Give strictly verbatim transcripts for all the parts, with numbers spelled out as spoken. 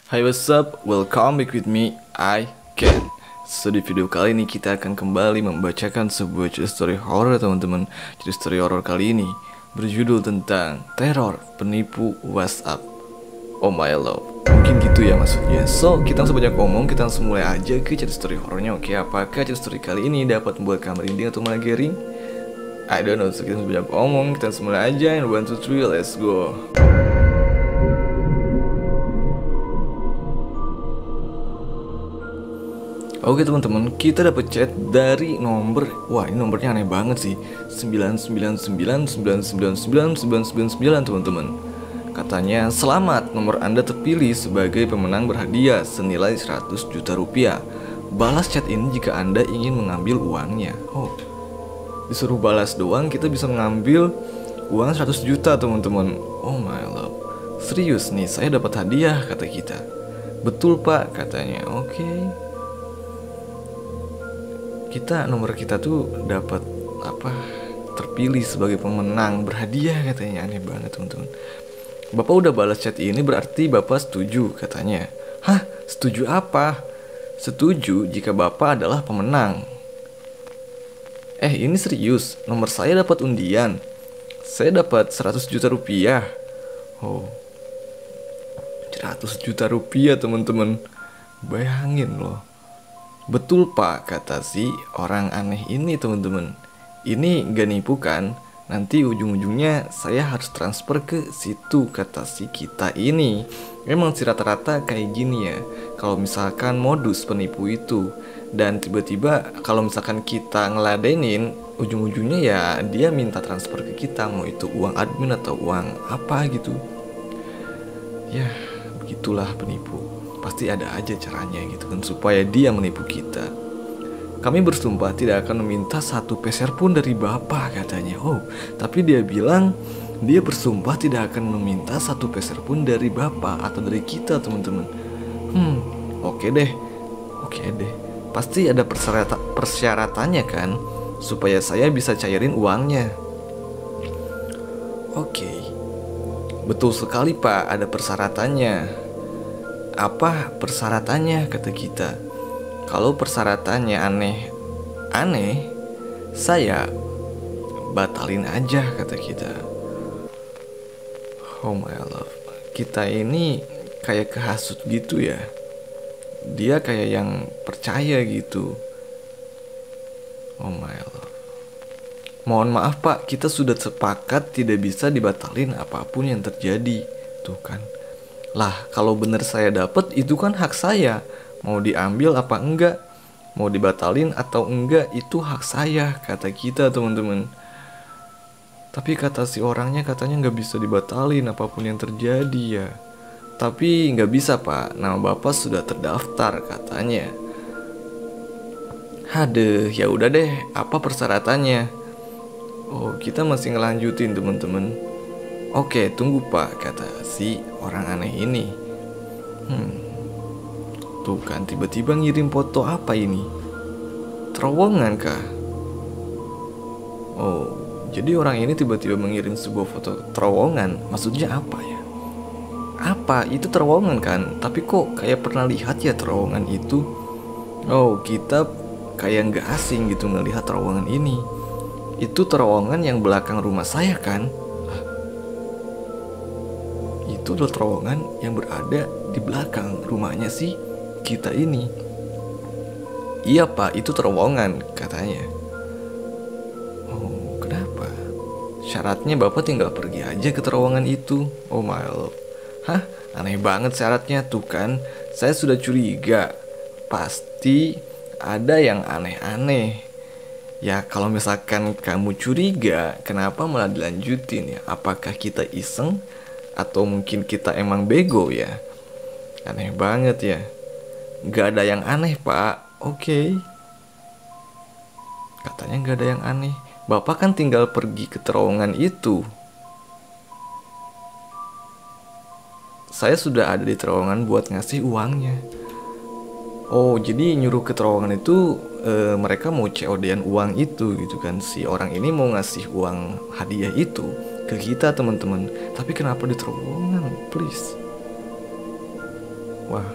Hai, what's up? Welcome back with me, I Can. So di video kali ini kita akan kembali membacakan sebuah cerita story horror teman-teman. Cerita story horror kali ini berjudul tentang teror penipu WhatsApp. Oh my love, mungkin gitu ya maksudnya. So kita langsung banyak ngomong, kita langsung mulai aja ke cerita story horornya. Oke, apakah cerita story kali ini dapat membuat kamu merinding atau malah gering? I don't know, so kita langsung banyak ngomong, kita langsung mulai aja. And one, two, three, let's go. Oke teman-teman, kita dapat chat dari nomor, wah ini nomornya aneh banget sih, sembilan sembilan sembilan sembilan sembilan sembilan sembilan sembilan sembilan teman-teman. Katanya, selamat, nomor Anda terpilih sebagai pemenang berhadiah senilai seratus juta rupiah. Balas chat ini jika Anda ingin mengambil uangnya. Oh, disuruh balas doang kita bisa mengambil uang seratus juta teman-teman. Oh my love, serius nih saya dapat hadiah, kata kita. Betul pak, katanya. Oke okay. Kita nomor kita tuh dapat apa, terpilih sebagai pemenang berhadiah, katanya. Aneh banget teman-teman. Bapak udah balas chat ini berarti bapak setuju, katanya. Hah, setuju apa? Setuju jika bapak adalah pemenang. Eh ini serius, nomor saya dapat undian. Saya dapat seratus juta rupiah. Oh, seratus juta rupiah teman-teman. Bayangin loh. Betul pak, kata si orang aneh ini teman-teman. Ini gak nipu kan? Nanti ujung-ujungnya saya harus transfer ke situ, kata si kita ini. Memang sih rata-rata kayak gini ya, kalau misalkan modus penipu itu. Dan tiba-tiba kalau misalkan kita ngeladenin, ujung-ujungnya ya dia minta transfer ke kita, mau itu uang admin atau uang apa gitu. Ya begitulah penipu. Pasti ada aja caranya gitu kan, supaya dia menipu kita. Kami bersumpah tidak akan meminta satu peser pun dari bapak, katanya. Oh, tapi dia bilang dia bersumpah tidak akan meminta satu peser pun dari bapak atau dari kita teman-teman. Hmm, oke deh, oke deh. Pasti ada persyaratan persyaratannya kan, supaya saya bisa cairin uangnya. Oke, betul sekali pak, ada persyaratannya. Apa persyaratannya, kata kita. Kalau persyaratannya aneh-aneh, saya batalin aja, kata kita. Oh my love, kita ini kayak kehasut gitu ya. Dia kayak yang percaya gitu. Oh my love, mohon maaf pak, kita sudah sepakat tidak bisa dibatalin apapun yang terjadi. Tuh kan. Lah, kalau bener saya dapat itu kan hak saya. Mau diambil apa enggak, mau dibatalin atau enggak, itu hak saya, kata kita teman-teman. Tapi kata si orangnya katanya nggak bisa dibatalin apapun yang terjadi ya. Tapi nggak bisa pak, nama bapak sudah terdaftar, katanya. Hadeh, ya udah deh, apa persyaratannya? Oh, kita masih ngelanjutin teman-teman. Oke, tunggu pak, kata si orang aneh ini. Hmm, tuh kan tiba-tiba ngirim foto apa ini? Terowongan kah? Oh, jadi orang ini tiba-tiba mengirim sebuah foto terowongan. Maksudnya apa ya? Apa? Itu terowongan kan? Tapi kok kayak pernah lihat ya terowongan itu? Oh, kita kayak nggak asing gitu ngelihat terowongan ini. Itu terowongan yang belakang rumah saya kan? Itu adalah terowongan yang berada di belakang rumahnya sih kita ini. Iya pak, itu terowongan, katanya. Oh, kenapa? Syaratnya bapak tinggal pergi aja ke terowongan itu. Oh my love. Hah? Aneh banget syaratnya, tuh kan. Saya sudah curiga. Pasti ada yang aneh-aneh. Ya kalau misalkan kamu curiga, kenapa malah dilanjutin ya? Apakah kita iseng? Atau mungkin kita emang bego ya? Aneh banget ya. Gak ada yang aneh pak. Oke okay. Katanya gak ada yang aneh. Bapak kan tinggal pergi ke terowongan itu. Saya sudah ada di terowongan buat ngasih uangnya. Oh jadi nyuruh ke terowongan itu e, mereka mau C O D-an uang itu gitu kan. Si orang ini mau ngasih uang hadiah itu ke kita teman-teman. Tapi kenapa di terowongan, please? Wah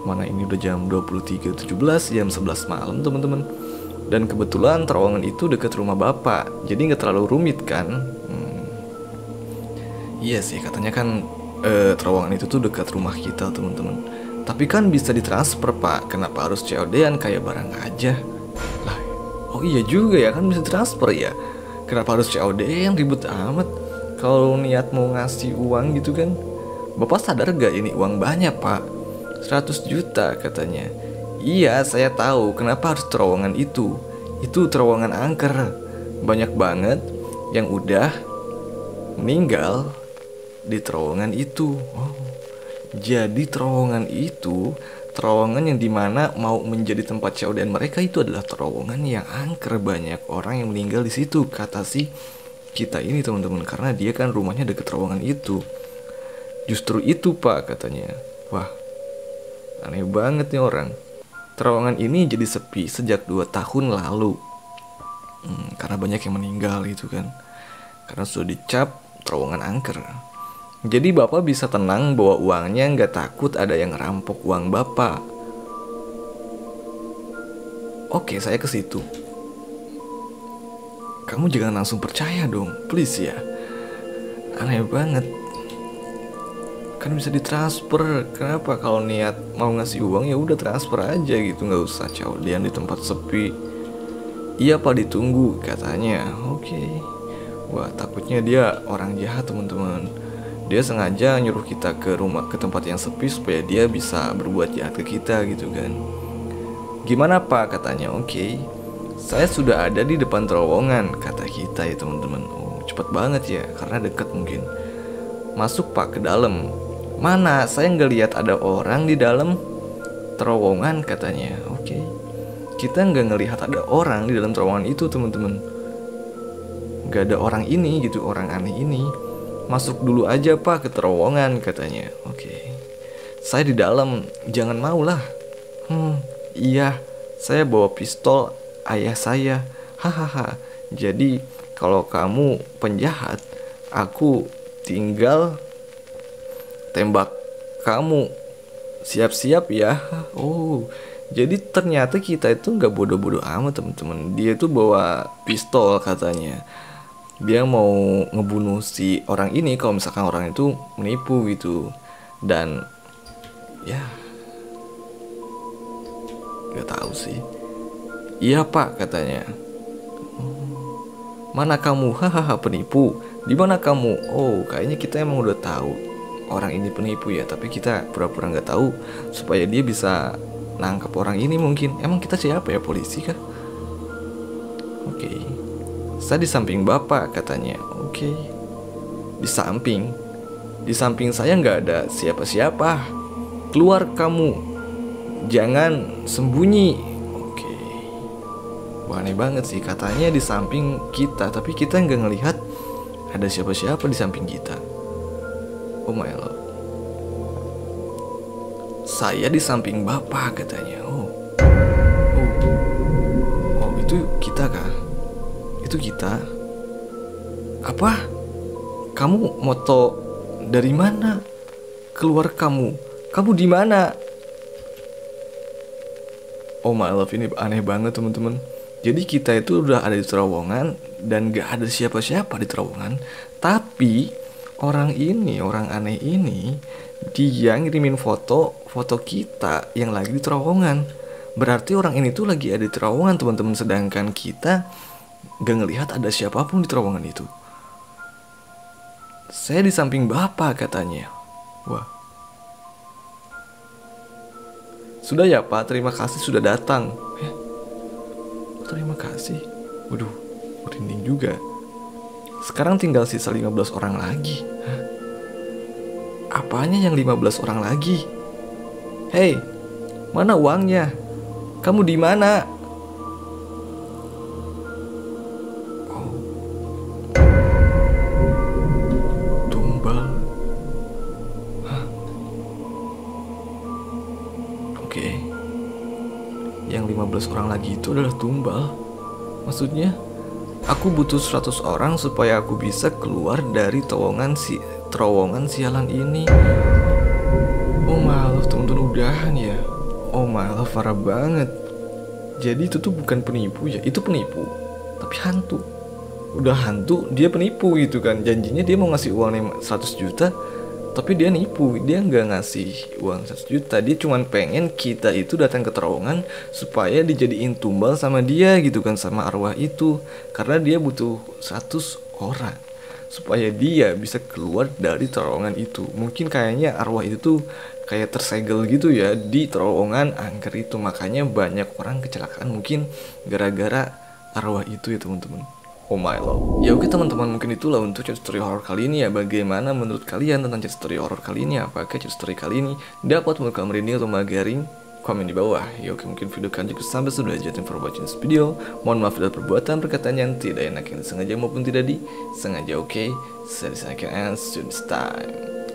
Mana ini udah jam dua puluh tiga tujuh belas, jam sebelas malam teman-teman. Dan kebetulan terowongan itu dekat rumah bapak, jadi nggak terlalu rumit kan. hmm. Iya sih, katanya kan eh, terowongan itu tuh dekat rumah kita teman-teman. Tapi kan bisa ditransfer pak, kenapa harus C O D-an kayak barang aja? Lah, oh iya juga ya, kan bisa transfer ya. Kenapa harus C O D-an, ribet amat. Kalau niat mau ngasih uang gitu kan. Bapak sadar gak ini uang banyak pak? seratus juta katanya. Iya, saya tahu kenapa harus terowongan itu. Itu terowongan angker. Banyak banget yang udah meninggal di terowongan itu. Oh, jadi terowongan itu terowongan yang dimana mau menjadi tempat C O D-an mereka itu adalah terowongan yang angker. Banyak orang yang meninggal di situ, kata si kita ini teman-teman, karena dia kan rumahnya deket terowongan itu. Justru itu pak katanya. Wah, aneh banget nih orang. Terowongan ini jadi sepi sejak dua tahun lalu. hmm, Karena banyak yang meninggal gitu kan. Karena sudah dicap terowongan angker. Jadi bapak bisa tenang bawa uangnya, nggak takut ada yang ngerampok uang bapak. Oke, saya ke situ. Kamu jangan langsung percaya dong, please ya. Aneh banget. Kan bisa ditransfer. Kenapa kalau niat mau ngasih uang ya udah transfer aja gitu, nggak usah C O D-an di tempat sepi. Iya pak, ditunggu katanya. Oke. Wah, takutnya dia orang jahat teman-teman. Dia sengaja nyuruh kita ke rumah, ke tempat yang sepi supaya dia bisa berbuat jahat ke kita gitu kan. Gimana pak katanya. Oke, saya sudah ada di depan terowongan kata kita ya teman-teman. Oh, cepet banget ya, karena deket mungkin. Masuk pak ke dalam. Mana, saya nggak lihat ada orang di dalam terowongan katanya. Oke, kita nggak ngelihat ada orang di dalam terowongan itu teman-teman. Nggak ada orang ini gitu, orang aneh ini. Masuk dulu aja pak ke terowongan katanya. Oke, saya di dalam, jangan mau lah. Hmm, iya, saya bawa pistol ayah saya. Hahaha. Jadi kalau kamu penjahat, aku tinggal tembak kamu. Siap-siap ya. Oh, jadi ternyata kita itu nggak bodoh-bodoh amat teman-teman. Dia tuh bawa pistol katanya. Dia mau ngebunuh si orang ini kalau misalkan orang itu menipu gitu. Dan ya nggak tahu sih. Iya pak katanya. Mana kamu? Hahaha, penipu. Di mana kamu? Oh, kayaknya kita emang udah tahu orang ini penipu ya, tapi kita pura-pura nggak tahu supaya dia bisa nangkap orang ini mungkin. Emang kita siapa ya, polisi kah? Oke, saya di samping bapak katanya. Oke, di samping, di samping saya nggak ada siapa-siapa. Keluar kamu, jangan sembunyi. Oke, wah aneh banget sih, katanya di samping kita, tapi kita nggak ngelihat ada siapa-siapa di samping kita. Oh my lord. Saya di samping bapak katanya. Oh. Oh. Oh, itu kita kah? Itu kita. Apa? Kamu moto dari mana? Keluar kamu. Kamu di mana? Oh my love, ini aneh banget teman-teman. Jadi kita itu udah ada di terowongan dan gak ada siapa-siapa di terowongan, tapi orang ini, orang aneh ini, dia ngirimin foto, foto kita yang lagi di terowongan. Berarti orang ini tuh lagi ada di terowongan teman-teman, sedangkan kita gak ngelihat ada siapapun di terowongan itu. Saya di samping bapak katanya. Wah. Sudah ya pak, terima kasih sudah datang. Eh, terima kasih. Waduh, merinding juga. Sekarang tinggal sisa lima belas orang lagi. Hah? Apanya yang lima belas orang lagi? Hei, mana uangnya? Kamu di mana? Oh. Tumbal. Hah? Oke. Yang lima belas orang lagi itu adalah tumbal. Maksudnya aku butuh seratus orang supaya aku bisa keluar dari terowongan si terowongan sialan ini. Oh my love, temen-temen udahan ya. Oh my love, parah banget. Jadi itu tuh bukan penipu ya, itu penipu tapi hantu. Udah hantu dia penipu gitu kan. Janjinya dia mau ngasih uang seratus juta, tapi dia nipu. Dia nggak ngasih uang seratus juta, dia cuman pengen kita itu datang ke terowongan supaya dijadiin tumbal sama dia gitu kan, sama arwah itu. Karena dia butuh seratus orang supaya dia bisa keluar dari terowongan itu. Mungkin kayaknya arwah itu tuh kayak tersegel gitu ya di terowongan angker itu. Makanya banyak orang kecelakaan mungkin gara-gara arwah itu ya teman-teman. Oh my love. Ya oke teman-teman, mungkin itulah untuk cerita story horror kali ini ya. Bagaimana menurut kalian tentang cerita story horror kali ini? Apakah cerita story kali ini dapat membuat kalian merinding atau magaring? Komen di bawah. Ya oke, mungkin video kalian cukup sampai sudah. Thank you for watching this video. Mohon maaf dari perbuatan perkataan yang tidak enak yang disengaja maupun tidak disengaja. Oke, saya disengaja and see you next time.